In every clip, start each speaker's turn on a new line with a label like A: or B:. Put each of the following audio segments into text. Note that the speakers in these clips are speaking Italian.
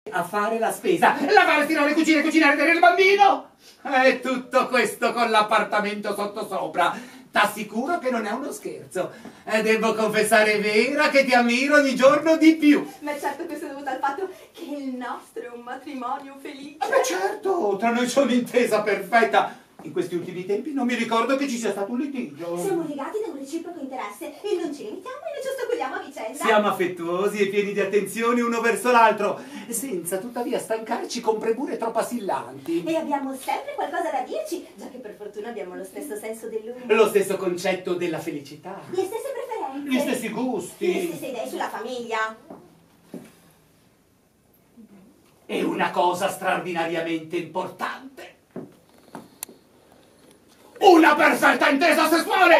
A: a fare la spesa, lavare, stirare, cucire, cucinare, tenere il bambino. E tutto questo con l'appartamento sottosopra. T'assicuro che non è uno scherzo. E devo confessare, Vera, che ti ammiro ogni giorno di più.
B: Ma certo questo è dovuto al fatto che il nostro è un matrimonio felice.
A: Beh, certo, tra noi c'è un'intesa perfetta. In questi ultimi tempi non mi ricordo che ci sia stato un litigio.
B: Siamo legati da un reciproco interesse e non ci limitiamo e ne ci ostacoliamo a vicenda.
A: Siamo affettuosi e pieni di attenzioni uno verso l'altro, senza tuttavia stancarci con premure troppo assillanti.
B: E abbiamo sempre qualcosa da dirci, già che per fortuna abbiamo lo stesso senso dell'umore.
A: Lo stesso concetto della felicità.
B: Le stesse preferenze.
A: Gli stessi gusti.
B: Le stesse idee sulla famiglia.
A: E una cosa straordinariamente importante. Una perfetta intesa sessuale!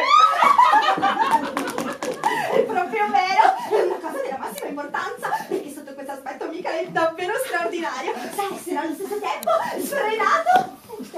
B: È proprio vero! È una cosa della massima importanza, perché sotto questo aspetto Michael è davvero straordinario. Sa essere allo stesso tempo sfrenato,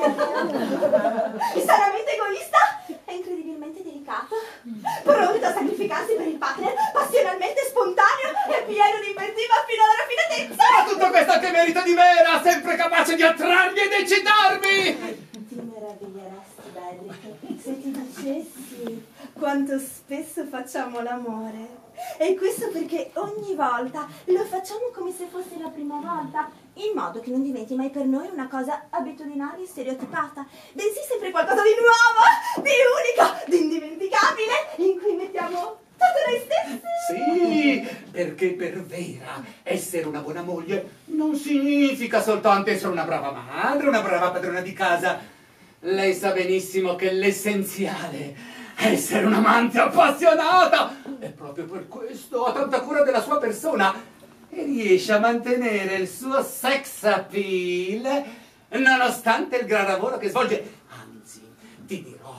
B: sanamente egoista e incredibilmente delicato, pronto a sacrificarsi per il partner, passionalmente spontaneo e pieno di inventiva fino alla raffinatezza.
A: Ma tutto questo che merito di Vera, sempre capace di attrarmi ed eccitarmi!
B: Ti meraviglieresti, Barry, se ti dicessi quanto spesso facciamo l'amore. E questo perché ogni volta lo facciamo come se fosse la prima volta, in modo che non diventi mai per noi una cosa abitudinaria e stereotipata, bensì sempre qualcosa di nuovo, di unico, di indimenticabile, in cui mettiamo tutto noi stessi.
A: Sì, perché per Vera essere una buona moglie non significa soltanto essere una brava madre, una brava padrona di casa. Lei sa benissimo che l'essenziale è essere un'amante appassionata e proprio per questo ha tanta cura della sua persona e riesce a mantenere il suo sex appeal nonostante il gran lavoro che svolge. Anzi, ti dirò